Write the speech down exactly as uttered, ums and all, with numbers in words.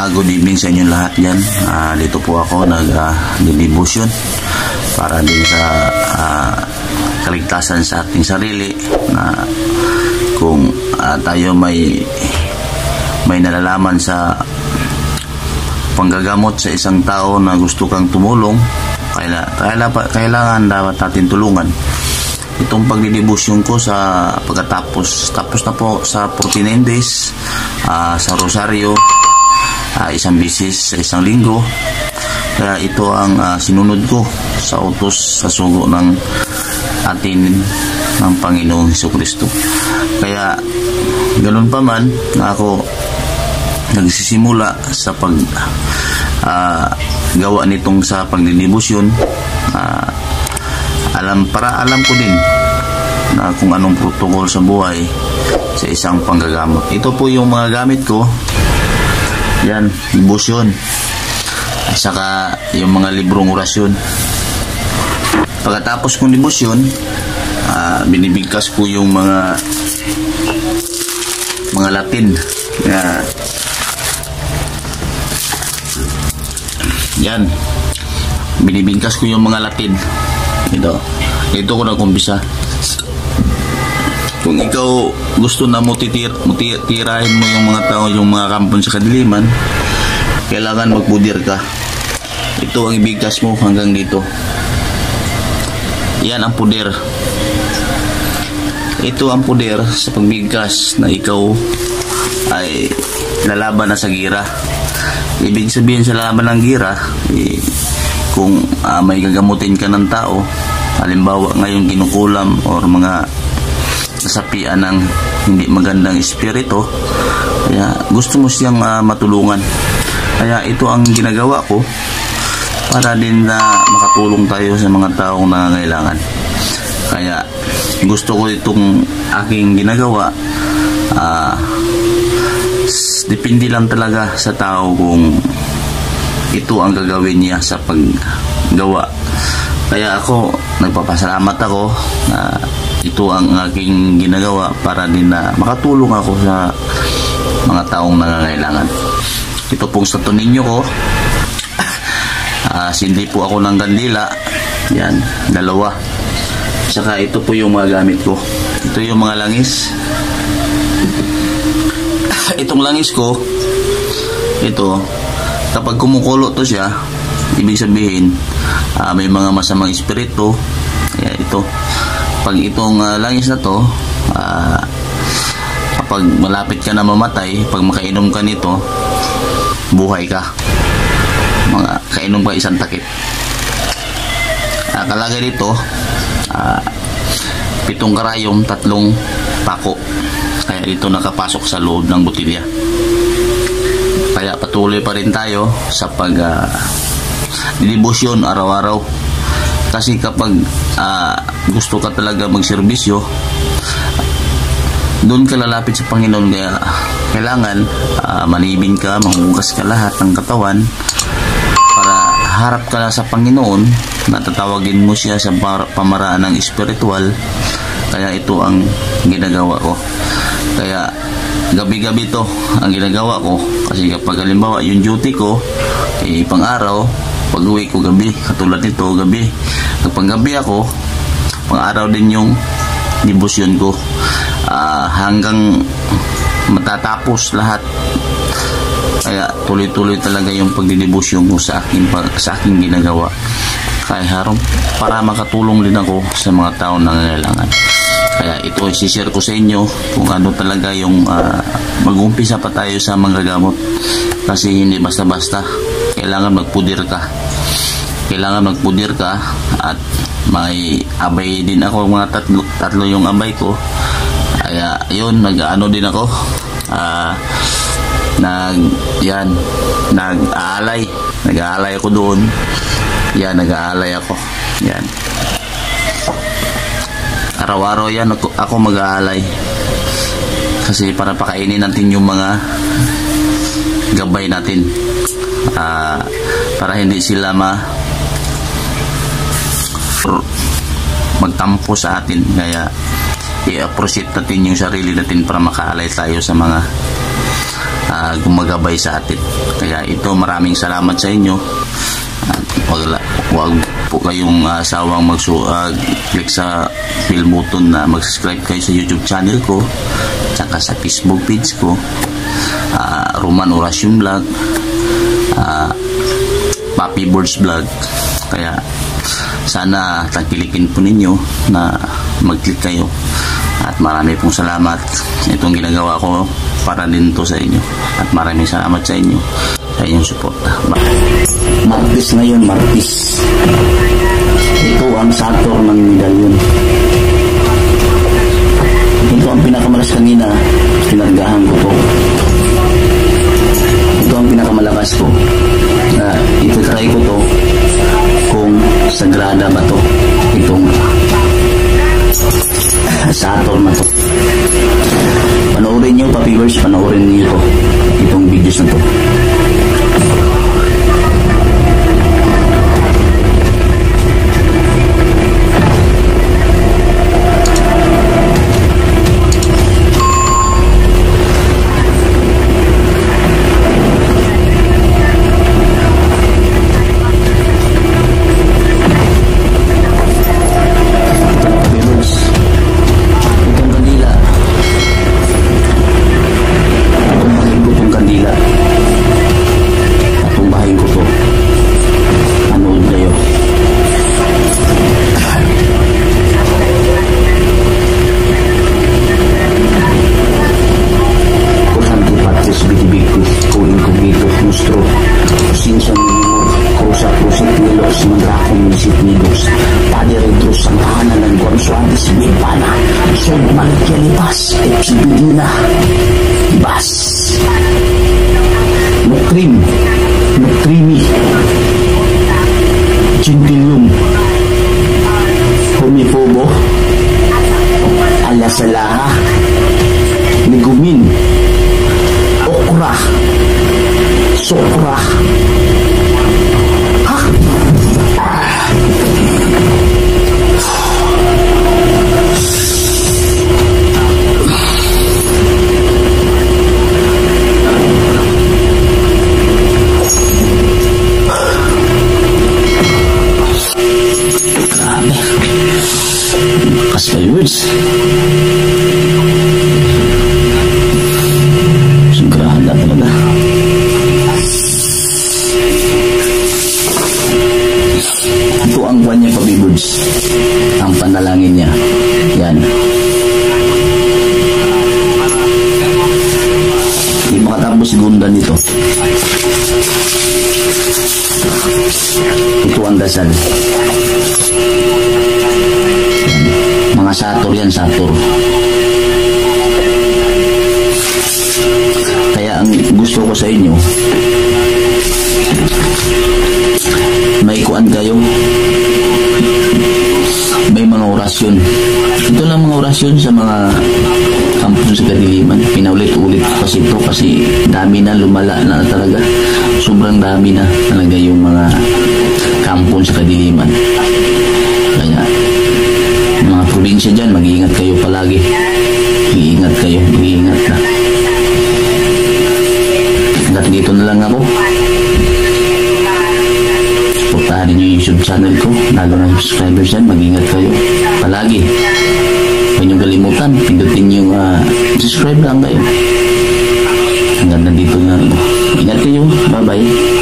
Uh, good evening sa inyong lahat dyan. Uh, dito po ako nag-devotion uh, para din sa uh, kaligtasan sa ating sarili, na kung uh, tayo may may nalalaman sa panggagamot sa isang tao na gusto kang tumulong, kaila, kaila, kailangan dapat natin tulungan. Itong pagdidibusyon ko sa pagkatapos tapos na po sa forty-nine days uh, sa Rosario, uh, isang bisis sa isang linggo. Kaya ito ang uh, sinunod ko sa utos sa sugo ng atin ng Panginoong Hesukristo. Kaya ganun pa man na ako nagsisimula sa pag uh, gawa nitong sa pagdidibusyon, uh, alam para alam ko din na kung anong protocol sa buhay sa isang panggagamot. Ito po yung mga gamit ko. Yan, dibusyon. At saka yung mga librong orasyon. Pagkatapos kong dibusyon, uh, binibigkas ko yung mga mga Latin. Uh, yan. Binibigkas ko yung mga Latin. Ito. Ito ko nag-umpisa. Kung ikaw gusto na mo titir, tirahin mo yung mga tao, yung mga kampon sa kadiliman, kailangan magpudir ka. Ito ang ibigkas mo hanggang dito. Yan ang puder. Ito ang puder sa pagbigkas na ikaw ay lalaban na sa gira. Ibig sabihin sa laban ng gira, eh, kung uh, may gagamutin ka ng tao, halimbawa ngayon kinukulam or mga nasapian ng hindi magandang espiritu, kaya gusto mo siyang uh, matulungan. Kaya ito ang ginagawa ko para din na makatulong tayo sa mga taong nangangailangan. Kaya gusto ko itong aking ginagawa, uh, depende lang talaga sa tao kung ito ang gagawin niya sa paggawa. Kaya ako, nagpapasalamat ako na ito ang aking ginagawa para din na makatulong ako sa mga taong nangangailangan. Ito pong sa ninyo ko, uh, sindi po ako ng kandila. Yan, dalawa. Saka ito po yung mga gamit ko. Ito yung mga langis. Itong langis ko, ito, kapag kumukulo to siya, ibig sabihin uh, may mga masamang espiritu. Kaya ito, pag itong uh, langis na to, uh, kapag malapit ka na mamatay, pag makainom ka nito, buhay ka. Mga kainom ka isang takip. Uh, kalagay dito, uh, pitong karayom, tatlong pako. Kaya ito nakapasok sa loob ng botilya. Kaya patuloy pa rin tayo sa pag uh, dibusyon araw-araw. Kasi kapag uh, gusto ka talaga magserbisyo, doon ka lalapit sa Panginoon. Kaya kailangan uh, manibin ka, mahugas ka lahat ng katawan para harap ka na sa Panginoon, na tatawagin mo siya sa pamaraan ng espiritual. Kaya ito ang ginagawa ko. Kaya gabi-gabi to ang ginagawa ko. Kasi kapag halimbawa yung duty ko eh, pang araw, pag uwi ko gabi, katulad nito gabi. Kapag gabi ako, pang araw din yung dibusyon ko, uh, hanggang matatapos lahat. Kaya tuloy-tuloy talaga yung pagdidibusyon ko sa akin, sa aking ginagawa. Kaya harap para makatulong din ako sa mga tao na nangangailangan. Kaya ito i-share ko sa inyo kung ano talaga yung uh, mag-umpisa pa tayo sa manggagamot. Kasi hindi basta-basta, kailangan magpudir ka. Kailangan magpudir ka at may abay din ako, mga tatlo, tatlo yung abay ko. Kaya yun, nag-ano din ako. Uh, nag, yan, nag-aalay. Nag-aalay ako doon. Yan, nag-aalay ako. Yan. Araw-araw yan ako, ako mag-aalay. Kasi para pakainin natin yung mga gabay natin. Uh, para hindi sila ma magtampo sa atin. Kaya i-appreciate natin yung sarili natin para makaalay tayo sa mga uh, gumagabay sa atin. Kaya ito, maraming salamat sa inyo. At wag, wag po kayong uh, sawang mag-click uh, sa bell button na mag-subscribe kayo sa YouTube channel ko, tsaka sa Facebook page ko, uh, Roman Orasyon Vlog, uh, Papi Birds Vlog. Kaya sana tagpilikin po ninyo na mag-click kayo. At marami pong salamat. Itong ginagawa ko para din to sa inyo. At maraming salamat sa inyo sa inyong suporta. Martis ngayon, Martis. Ito ang Saturn ng medalyon. Ito ang pinakamalas kanina. Pinargahan ko po. Ito ang pinakamalakas ko. Uh, ito try ko to kung sagrada ba to. Itong Saturn na to. Panoorin nyo, pa-viewers, panoorin nyo to. Itong videos na to. Bas Nutrim Nutrimi Gentilium Humipobo Alasalaha Nigumin Okra Sokra Ha Pas viewers, sagrada talaga. Ito ang buwan niya, pa-viewers, ang panalangin niya. Yan. Hindi makatapos gundan nito. Ito ang dasal. Mga Satur yan, Satur. Kaya ang gusto ko sa inyo, may kuan kayo, may mga orasyon. Ito lang mga orasyon sa mga kampon sa kadiliman. Pinaulit-ulit kasi ito kasi dami na, lumala na talaga. Sobrang dami na talaga yung mga kampon sa kadiliman. Kaya mga probinsya dyan, mag-iingat kayo palagi. Mag-iingat kayo, mag-iingat na. Hanggat dito na lang ako. Supportahan ninyo yung YouTube channel ko, lalo na subscribers dyan, mag-iingat kayo palagi. Huwag nyo kalimutan, pindutin yung uh, subscribe lang kayo. Hanggang nandito na. Ingat kayo, bye bye.